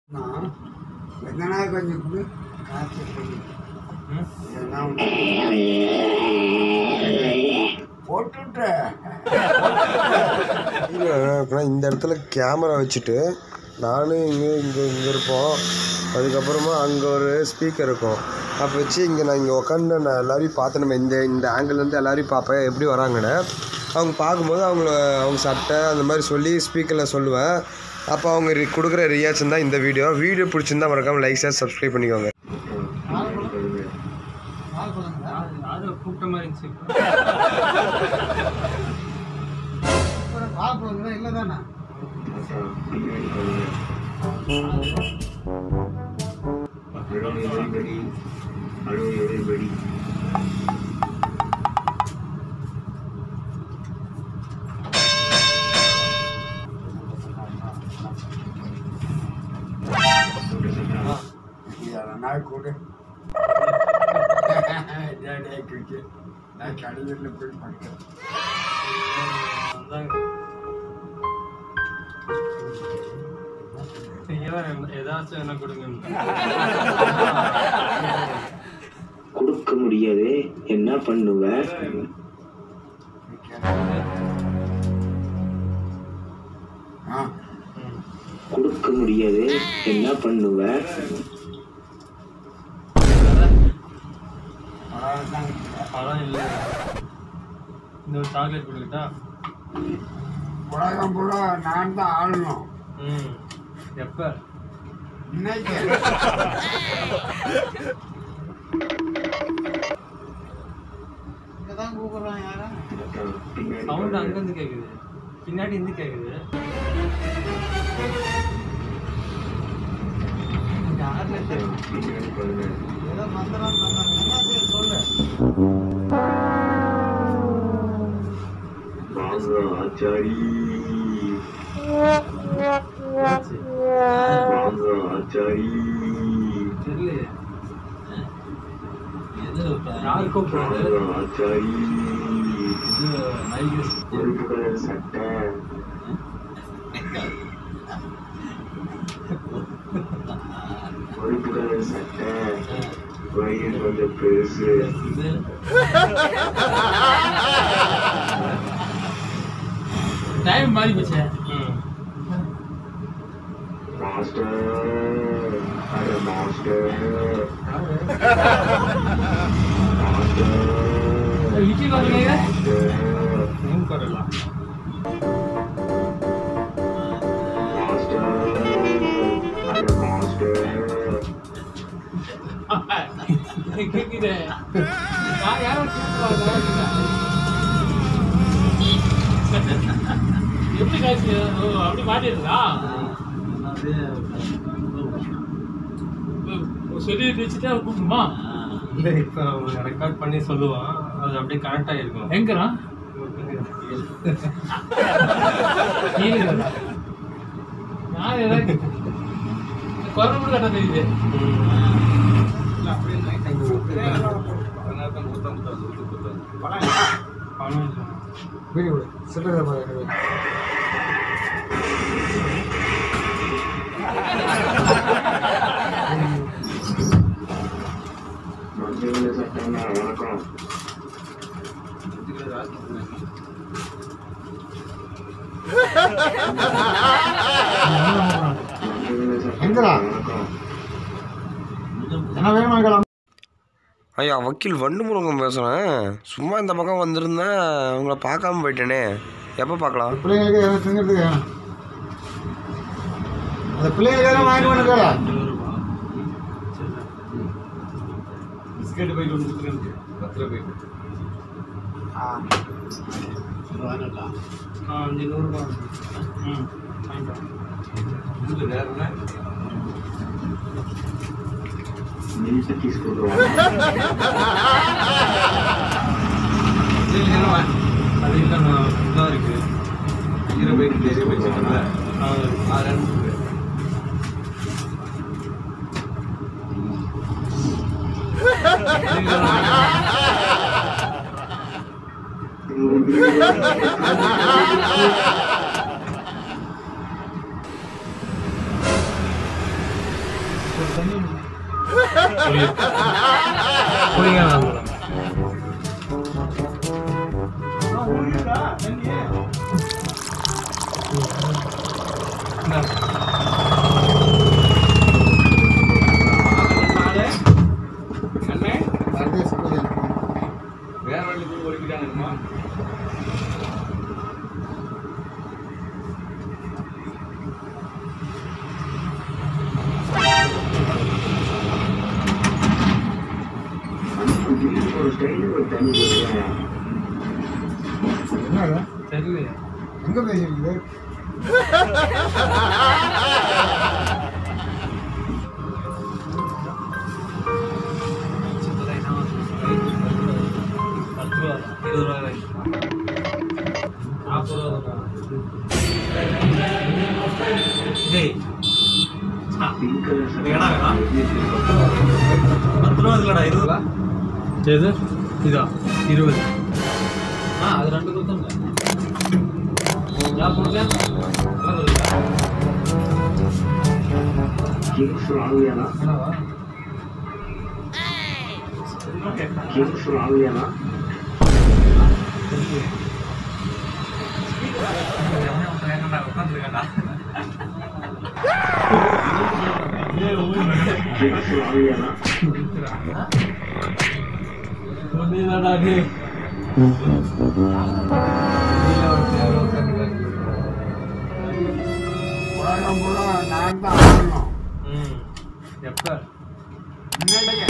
இந்த இடத்துல கேமரா வச்சுட்டு நானும் இங்கே இருப்போம். அதுக்கப்புறமா அங்கே ஒரு ஸ்பீக்கர் இருக்கும். அப்போ வச்சு நான் இங்கே உட்காந்து நான் எல்லோரையும் பார்த்து நம்ம இந்த ஆங்கிள்லேருந்து எல்லோரையும் பார்ப்பேன் எப்படி வராங்கன்னு. அவங்க பார்க்கும்போது அவங்க சட்டை அந்த மாதிரி சொல்லி ஸ்பீக்கரில் சொல்லுவேன். அப்போ அவங்க கொடுக்குற ரியாக்ஷன் தான் இந்த வீடியோ பிடிச்சிருந்தா மறக்காமல் லைக் ஷேர் சப்ஸ்கிரைப் பண்ணிக்கோங்க. கொடுக்க முடியாது என்ன பண்ணுவ? கொடுக்க முடியாது என்ன பண்ணுவ? பழம் இல்லை. இந்த ஒரு சாக்லேட் கொடுக்கிட்டா உலகம் ஃபுல்லா நான் தான் ஆளணும். எப்ப இன்னைக்கு இங்கதான் கூப்பிடுறான். யாரா சவுண்ட் அங்கிருந்து கேக்குது, பின்னாடி இருந்து கேக்குது. ஏதோ மந்திரம் என்ன செய்ய சொல்லு. ஆச்சாரி ஆச்சாரி ஆச்சாரி சட்டை சட்டை வயிறு கொஞ்சம் பெருசு. டைம் மாறி போச்சு. மாஸ்டர் அட மாஸ்டர் இட்லி வரலையே வரலாம். கேக்குது யாரும் எப்படி காய்ச்சி அப்படி மாட்டிருக்கா சொல்லி வச்சுட்டு அவ கூப்பிடுமா? இல்லை, இப்போ ரெக்கார்ட் பண்ணி சொல்லுவான். அது அப்படியே கரெக்ட் ஆகிருக்கும். எங்கிறான் நான் ஏதாவது குரல் கூட கட்ட தெரியுது. வணக்கம். ஐயா வக்கீல் வண்டுமுருகன் பேசுகிறேன். சும்மா இந்த பக்கம் வந்திருந்தேன், உங்களை பார்க்காம போயிட்டேனே. எப்போ பார்க்கலாம்? பிள்ளைங்களுக்கு எதாவது திங்கிறதுக்கு அந்த பிள்ளைங்களுக்கு வாங்கி பண்ணுறா பிஸ்கெட் போயிட்டு வந்து 10 ரூபாய் போயிட்டு 500 ரூபாய். நீட்டு తీసుకుంటున్నాను. அது இல்லை, நான் இதாக இருக்குது 20 ரூபாய்க்கு தேசிய வச்சுக்கல. வேற வழி போய் ஒழிக்கிட்டாங்கம்மா. ஒரு ஸ்டைலு ஒரு தண்ணி போட்டுருவேன். என்னடா தெரியலையா? எங்க பேசிருக்குது பிங்க் கலர் சட்டை. எது இதா 20. அது 2 கொடுத்தோங்க. கிங்ஸ் ராவியானா? கிங்ஸ் ராவியானா? கிங்ஸ் ராவியானா? உலகம் பூரா நான் தான் ஆடணும் எப்ப இன்னைக்கு